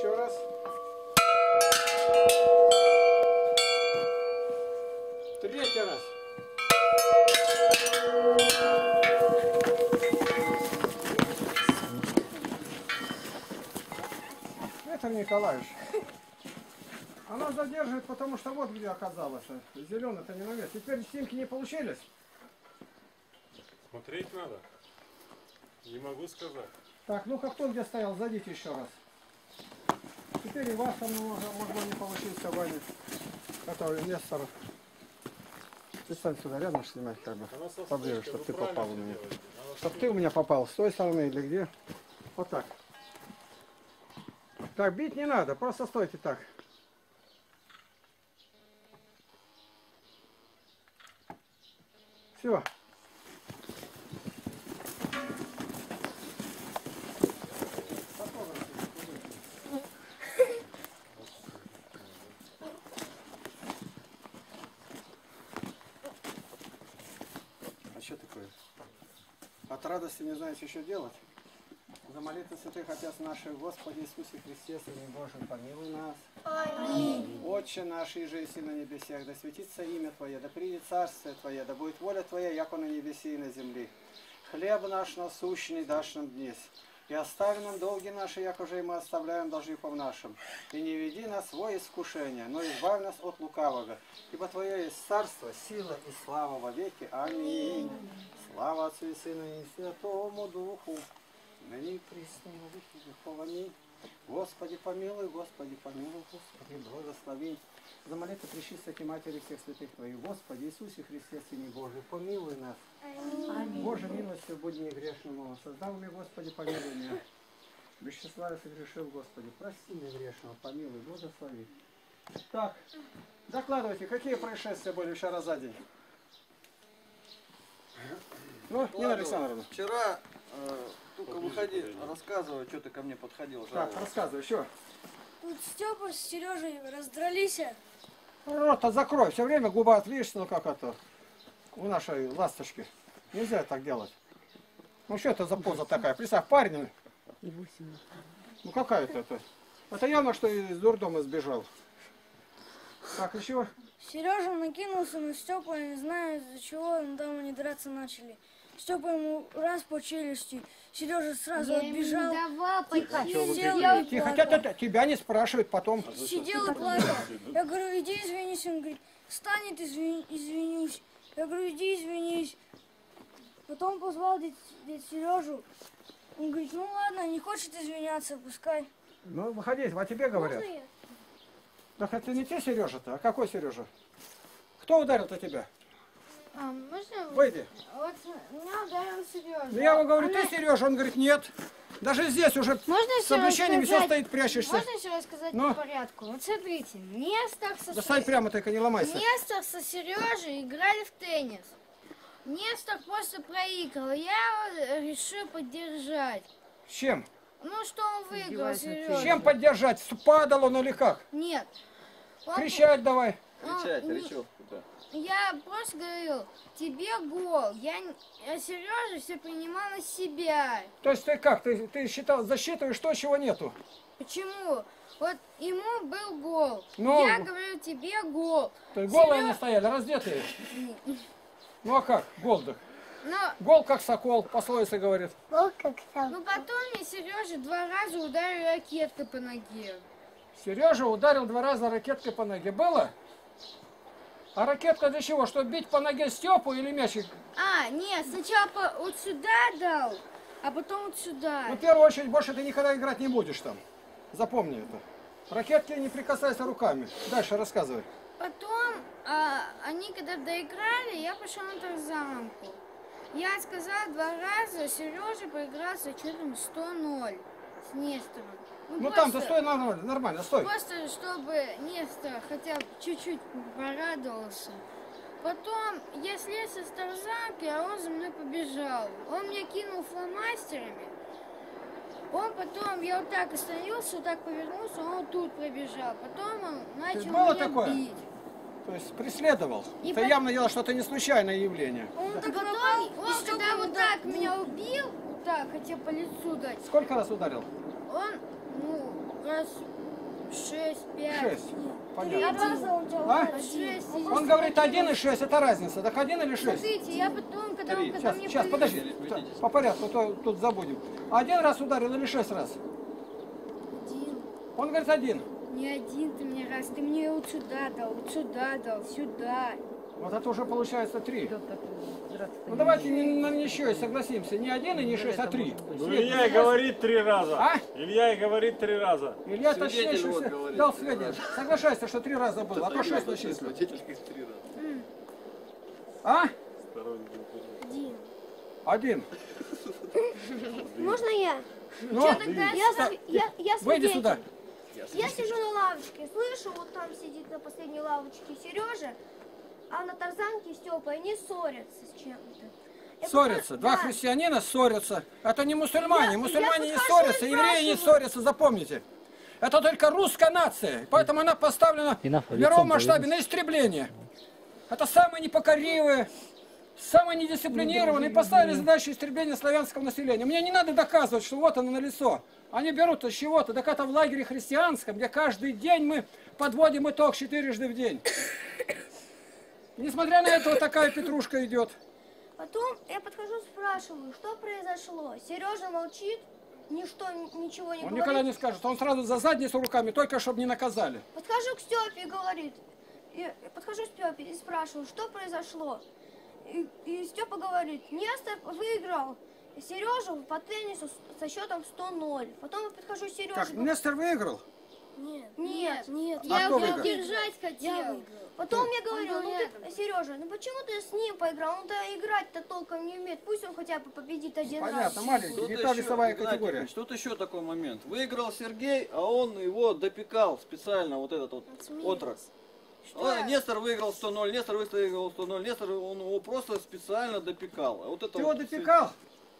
еще раз. Третий раз. Петр Николаевич, она задерживает, потому что вот где оказалось. Зеленый-то не навес. Теперь снимки не получились? Смотреть надо. Не могу сказать. Так, ну-ка, кто где стоял, зайдите еще раз. Теперь и вас там могло не получиться, Ваня. Который Несторов. Ты стань сюда рядом снимать, как бы. Поближе, чтобы ты попал у меня. Чтобы ты у меня попал, с той стороны или где. Вот так. Так, бить не надо, просто стойте так. Все. А что такое? От радости не знаете, что делать? За молитву святых Отец наших, Господи Иисусе Христе, Сыне Божий, помилуй нас. Аминь. Отче наш, иже еси на небесах, да светится имя Твое, да придет царствие Твое, да будет воля Твоя, яко на небесе и на земле. Хлеб наш насущный дашь нам днесь, и остави нам долги наши, як уже и мы оставляем должников нашим. И не веди нас во искушение, но избавь нас от лукавого. Ибо Твое есть царство, сила и слава во веки. Аминь. Слава Отцу и Сыну и Святому Духу. Ныне и присно во веки веков. Аминь. Господи помилуй, Господи помилуй, Господи благослови. За молитву Пречистой Матери всех святых Твоих, Господи Иисусе Христе, Сыне Божий, помилуй нас. Аминь. Боже, милостью будь мне грешному. Создал мне, Господи, помилуй меня. Без числа я согрешил, Господи, прости меня грешного, помилуй, благослови. Так, докладывайте, какие происшествия были вчера за день? Ну, Нина Александровна. Вчера только выходи, рассказывай, что ты ко мне подходил. Так, рассказывай, что? Тут Степа с Сережей раздрались. Рот-то закрой, все время губа отвишь, ну как это, у нашей ласточки. Нельзя так делать. Ну что это за поза такая? Представь, парень. Ну какая это? Это явно, что из дурдома сбежал. Так, еще? Сережа накинулся на Степу, я не знаю из-за чего, но там они драться начали. Степа ему раз по челюсти, Сережа сразу отбежал. Тихо, тебя не спрашивают потом. Сидел и плакал. Я говорю, иди извинись. Он говорит, встанет, извинюсь. Я говорю, иди извинись. Потом позвал дядь Сережу. Он говорит, ну ладно, не хочет извиняться, пускай. Ну, выходи, а тебе говорят. Так это не те Сережа-то, а какой Сережа? Кто ударил-то тебя? Можно? Выйди. Вот меня ударил Сережа. Ну, я ему говорю, ты Сережа, он говорит, нет. Даже здесь уже с обличением все стоит, прячешься. Можно еще рассказать по порядку? Вот смотрите, Да стой прямо, только не ломайся. Нестор со Сережей играли в теннис. Нестор просто проиграл, я его решил поддержать. С чем? Ну, что он выиграл, Сережа. С чем поддержать? Падал он или как? Нет. Кричать давай. Кричать, решил. Я просто говорю, тебе гол. А Сережа все принимал на себя. То есть ты как? Ты считал, засчитываешь то, чего нету? Почему? Вот ему был гол. Ну, я говорю, тебе гол. То есть голые они стояли, раздетые. Ну а как? Гол-то. Но... Гол как сокол, пословица говорит. Гол как сокол. Ну потом мне Сережа 2 раза ударил ракеткой по ноге. Сережа ударил 2 раза ракеткой по ноге. Было? А ракетка для чего? Чтобы бить по ноге Степу или мячик? Нет, сначала вот сюда дал, а потом вот сюда. Ну, в первую очередь, больше ты никогда играть не будешь там. Запомни это. Ракетки не прикасайся руками. Дальше рассказывай. Потом, они когда доиграли, я пошел на тарзанку. Я сказал 2 раза, Сережа проиграл со счетом 100-0 с Нестором. Ну там-то стой нормально, стой. Просто чтобы Нестор хотя бы чуть-чуть порадовался. Потом я слез с тарзанки, а он за мной побежал. Он меня кинул фломастерами. Я вот так остановился, вот так повернулся, он вот тут пробежал. Потом он начал меня бить. То есть преследовал. Это явно дело, что это не случайное явление. Он когда вот так меня убил, вот так, хотел по лицу дать. Сколько раз ударил? Он, раз 6-5. 6. Три Понятно. раза он тебя А? ударил. 6. Он говорит 1 и 6, это разница. Так 1 или 6? Смотрите, я потом, когда он Сейчас, мне сейчас, подожди. По порядку, то тут забудем. 1 раз ударил или 6 раз? Один. Он говорит 1. Не один ты мне раз, ты мне вот сюда дал, сюда. Вот это уже получается 3. Ну давайте не еще согласимся. Не 1 и не 6, а 3. Ну Илья и говорит 3 раза. А? Илья и говорит 3 раза. Илья Свидетель точнейший вот говорит, дал 3 сведения. раза. Соглашайся, что 3 раза было, а то 6 начислил. Свидетельских 3 раза. А? Сторонник. Один. 1. Можно я? Ну, Я выйди свидетель. сюда. Я сижу на лавочке, слышу, вот там сидит на последней лавочке Сережа, а на тарзанке Степа, и они ссорятся с чем-то. Я Ссорятся. подхожу- Два да. христианина ссорятся. Это не мусульмане. Я Мусульмане не подхожу и ссорятся, евреи не спрашиваю. ссорятся, запомните. Это только русская нация. Поэтому она поставлена в мировом масштабе на истребление. Это самые непокоривые, самые недисциплинированные. И поставили задачу истребления славянского населения. Мне не надо доказывать, что вот оно налицо. Они берут из чего-то. Так это в лагере христианском, где каждый день мы подводим итог 4 в день. Несмотря на это, вот такая петрушка идет. Потом я подхожу, спрашиваю, что произошло. Сережа молчит, ничего не Он говорит. никогда не скажет. Он сразу за задницу руками, только чтобы не наказали. Подхожу к Степе и говорит, подхожу к Степе и спрашиваю, что произошло. И Степа говорит, Нестор выиграл Сережу по теннису со счетом 100-0. Потом я подхожу к Сереже. Так, Нестор выиграл? Нет. Я кто его выиграл? держать хотел. Потом я говорю, был ну рядом. ты, Сережа, ну почему ты с ним поиграл? Он-то играть-то толком не умеет. Пусть он хотя бы победит один раз. Понятно, маленький, Тут не еще, та весовая Игнатий категория. Ильич, тут еще такой момент. Выиграл Сергей, а он его допекал специально, вот этот вот отрок. Нестор выиграл 100-0, Нестор выиграл 100-0, Нестор он его просто специально допекал. А вот это Ты его вот допекал?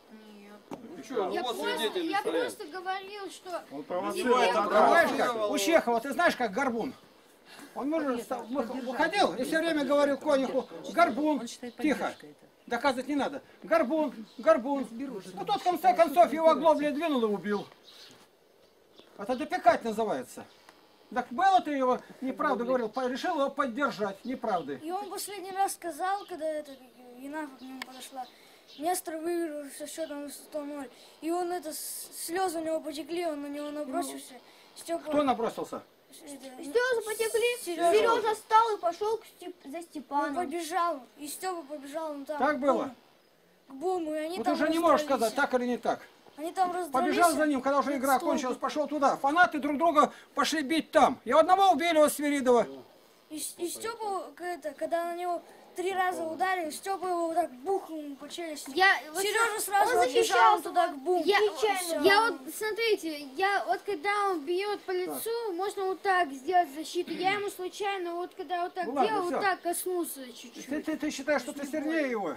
Ну что, ну Я вот просто, свидетели я стоят. просто говорил, что Он Его провоцирует там обратно. Знаешь как? У Чехова, ты знаешь как Горбун? Он уходил и все время говорил конюху, Горбун, тихо, доказывать не надо. Горбун, Горбун. Ну тот в конце концов его оглоблей двинул и убил. Это допекать называется. Так было ты его неправду говорил, решил его поддержать, неправды. И он последний раз сказал, когда Енафа к нему подошла, Нестор выиграл со счетом 100-0. И он слезы у него потекли, он на него набросился. Степа, Кто набросился? Слезы потекли, Сережа. Сережа встал и пошел за он Степаном. побежал, и Степа побежал он там. Так было? К Буму, и они Вот там уже не можешь раздрались. сказать, так или не так. Они там раздрались. Побежал за ним, когда уже игра кончилась, пошел туда. Фанаты друг друга пошли бить там. И одного убили от Свиридова. И Степа, когда на него 3 раза ударили, Степа его вот так бухнул по челюсти. Сережа сразу он отбежал защищался. туда к Буму. я вот, смотрите, я вот когда он бьет по лицу, можно вот так сделать защиту. Я ему случайно, вот когда вот так Ну ладно, делал, всё. вот так коснулся чуть-чуть. Ты считаешь, что ты сильнее его?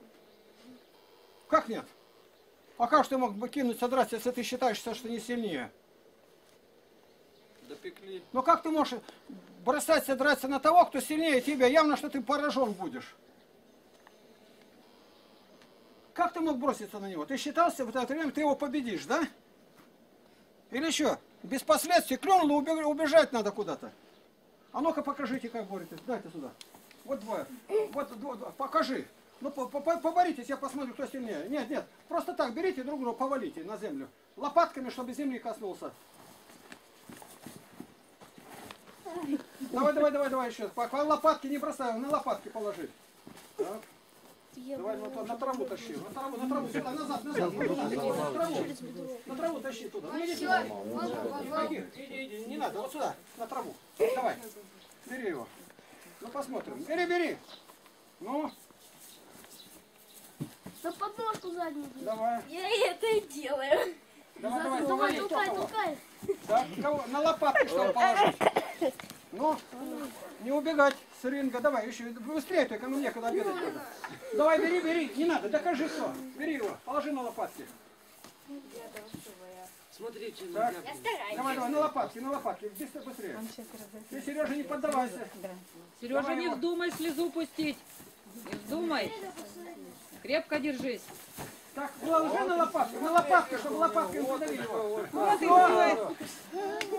Как нет? А как же ты мог бы кинуться драться, если ты считаешь, что ты не сильнее? Допекли. Ну как ты можешь бросаться драться на того, кто сильнее тебя? Явно, что ты поражен будешь. Как ты мог броситься на него? Ты считался в это время, ты его победишь, да? Или что? Без последствий клюнул, убежать надо куда-то. А ну-ка покажите, как боретесь. Дайте сюда. Вот двое. Вот, покажи. Ну поборитесь, я посмотрю, кто сильнее. Нет, просто так берите друг друга, повалите на землю. Лопатками, чтобы земли коснулся. Давай еще. По лопатке не бросай, на лопатки положи. Так. Давай вот на траву тащи. На траву сюда, назад. На траву тащи туда. Ну, иди, не надо, вот сюда, на траву. Давай, бери его. Ну посмотрим. Бери. Ну, На подножку заднюю. давай. Я это и делаю. Давай. Толкай. Так, на лопатки что положить. Ну, не убегать с ринга. Давай, еще быстрее, только ну некогда обедать надо. Давай, бери, не надо, докажи кто. Бери его, положи на лопатки. Смотрите, Так. Давай, на лопатки, быстрее. Ты, Сережа, не поддавайся. Сережа, Давай не его. вздумай слезу пустить. Не вздумай. Крепко держись. Так, положи на лопатки, чтобы лопатками подавили его. Вот и все.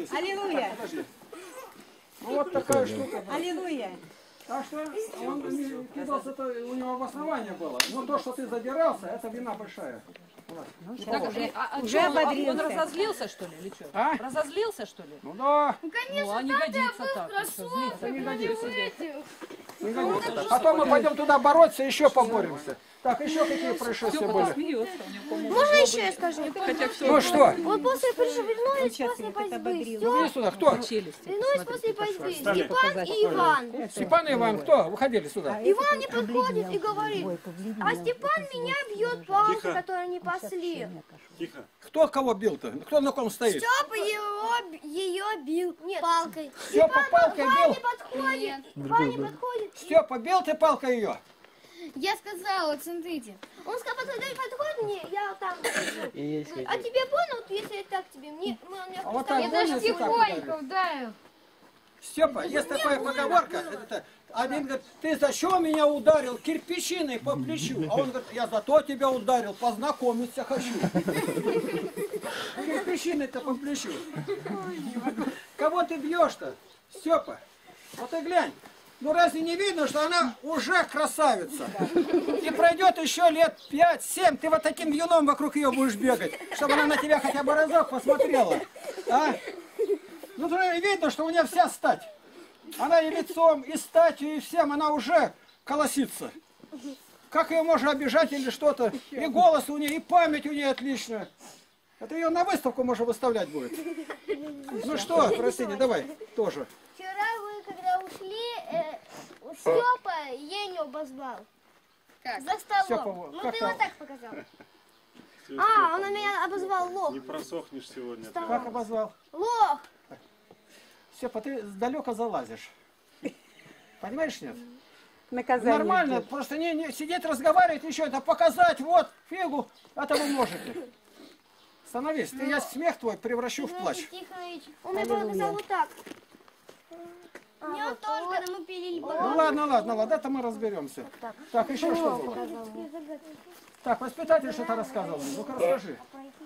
здесь. Аллилуйя. Подожди. Ну вот такая штука. Аллилуйя. Так что он не кидался, это у него обоснование было. Но то, что ты задирался, это вина большая. Так, уже Уже он ободрился. разозлился, что ли, или что? А? Разозлился, что ли? Ну да. Ну, а не годится так. Что, злиться? Не годится. Не годится. Потом мы пойдем туда бороться, еще поборемся. Так, еще какие происшествия были? Смеется, у него, по-моему, Можно еще я скажу? хотя все Ну что? Вот после вернулись Сейчас после я это борьбы. обогрела. Ну иди сюда, кто? челюсти. Вернулись после борьбы. Встали. Степан и Иван. Степан и Иван, кто? Выходили сюда. Иван не подходит и говорит, а Степан меня бьет палкой, Тихо. которую не пасли. Тихо. Кто кого бил-то? Кто на ком стоит? Степа ее бил палкой. Степа палкой Ваня бил? подходит. Ваня подходит. Степа, бил ты палкой ее? Я сказала, смотрите. Он сказал, подходит мне, я вот там. А тебе понял, вот если я так тебе, мне, он меня А вот так Я больно, даже если так тихонько ударил? ударил. Степа, есть такая поговорка. Один говорит, ты за что меня ударил? Кирпичиной по плечу. А он говорит, я за то тебя ударил, познакомиться хочу. Кирпичиной-то по плечу. Кого ты бьешь-то, Степа? Вот ты глянь. Ну разве не видно, что она уже красавица? И пройдет еще лет 5-7, ты вот таким юном вокруг ее будешь бегать, чтобы она на тебя хотя бы разок посмотрела. А? Ну то видно, что у нее вся стать. Она и лицом, и статью, и всем, она уже колосится. Как ее можно обижать или что-то? И голос у нее, и память у нее отличная. Это ее на выставку можно выставлять будет. Ну что, простите, давай, тоже. Вчера вы, когда ушли, Степа Еню обозвал. Как? За столом. Степа, Ну как ты там? вот так показал. Всё, А, он меня обозвал лох. Не просохнешь сегодня. Как обозвал? Лох. Степа, ты далеко залазишь. Понимаешь, нет? Наказание. Нормально, просто не сидеть, разговаривать, ничего, это показать, вот, фигу, это вы можете. Становись, ты я смех твой превращу в плач. Тихонович, он меня показал вот так. Мне он тоже, когда мы пили Ну ладно, это мы разберемся. Так, еще что было? Так, воспитатель что-то рассказывал. Ну-ка расскажи.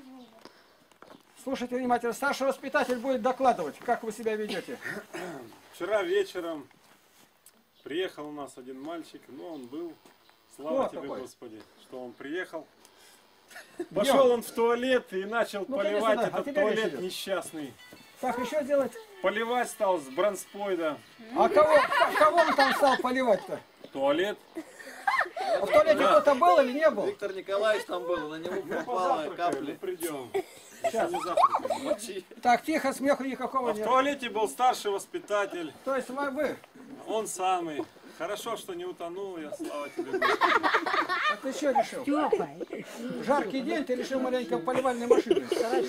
Слушайте внимательно, старший воспитатель будет докладывать, как вы себя ведете. Вчера вечером приехал у нас один мальчик, но он был, слава Кто тебе, такой? Господи, что он приехал. Пошел он в туалет и начал Ну-ка, иди поливать сюда, этот а тебя речь туалет идет. несчастный. Так, еще делать. Поливать стал с бронспойда. А кого он там стал поливать-то? Туалет. А в туалете кто-то был или не был? Виктор Николаевич там был, на него попала Позавтракаем, капли. мы придем. Сейчас. Не завтракаем. Мочи. Так, тихо, смеху никакого А в нет. туалете был старший воспитатель. То есть вы, Он самый. Хорошо, что не утонул я, слава тебе, Господи. а ты что решил? Степа. Жаркий день, ты решил маленько поливальной машиной.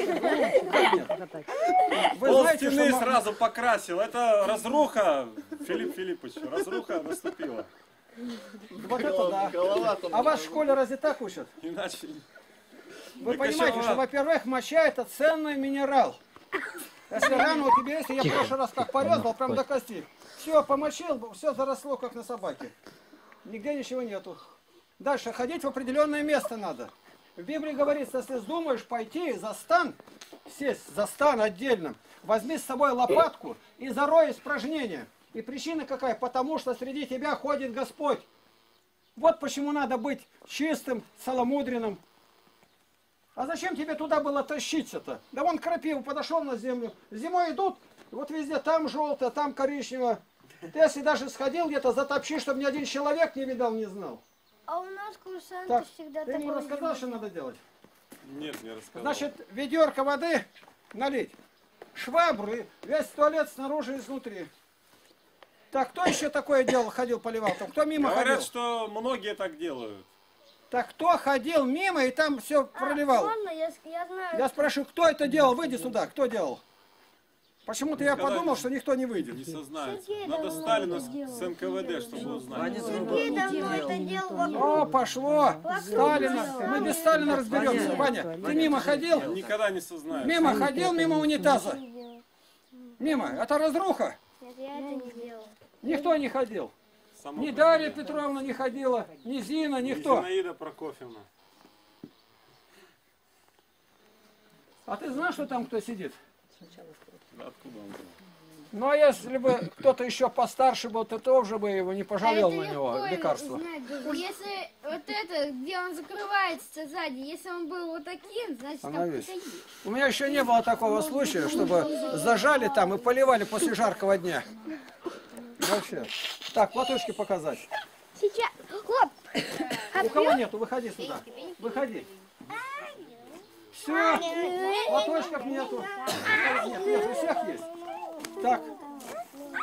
Вы Пол знаете, стены что сразу покрасил. Это разруха, Филипп Филиппович, разруха наступила. вот это да. Голова там. А вас в школе разве так учат? Иначе Вы Так понимаете, еще что, во-первых, моча это ценный минерал. Если рано у тебя есть, я в прошлый раз как порезал, прям до кости. Все, помочил, все заросло, как на собаке. Нигде ничего нету. Дальше, ходить в определенное место надо. В Библии говорится, если вздумаешь пойти за стан, сесть за стан отдельно, возьми с собой лопатку и зарой испражнения. И причина какая? Потому что среди тебя ходит Господь. Вот почему надо быть чистым, целомудренным. А зачем тебе туда было тащиться-то? Да вон крапиву подошел на землю. Зимой идут, вот везде там желтое, там коричневое. Ты если даже сходил где-то, затопчи, чтобы ни один человек не видал, не знал. А у нас курсанты Так, всегда ты ему такое рассказал, делают. что надо делать? нет, не рассказал. Значит, ведерко воды налить, швабру и весь туалет снаружи и изнутри. Так, кто еще такое делал, ходил, поливал? Там, кто мимо Говорят, ходил? что многие так делают. Так, кто ходил мимо и там все проливал? Ладно, я знаю. Я спрошу, кто это делал? Выйди сюда, кто делал? Почему-то я Никогда подумал, не- что никто не выйдет. Не сознается. Сергей Надо давно Сталина это делал. с НКВД, чтобы узнать. Сергей давно это делал вокруг. О, пошло! Сталина! Мы без Сталина разберемся. Ваня, ты мимо ходил? Никогда не сознается. Мимо ходил, мимо унитаза? Мимо. Это разруха. Нет, я это не делал. Никто не ходил. Само Ни по Дарья себе. Петровна не ходила, ни Зина, И никто. Зинаида Прокофьевна. А ты знаешь, что там кто сидит? Да откуда он был? Ну а если бы кто-то еще постарше был, то тоже бы его не пожалел это на него легко лекарство. узнать было. Если вот это, где он закрывается сзади, если он был вот таким, значит там Остановись. кто-то есть. У меня еще не было такого случая, чтобы зажали там и поливали после жаркого дня. Вообще. Так, платочки показать. Сейчас. Хоп. У кого нету, выходи сюда. Выходи. Все, платочков нету. Нет, нет, у всех есть. Так,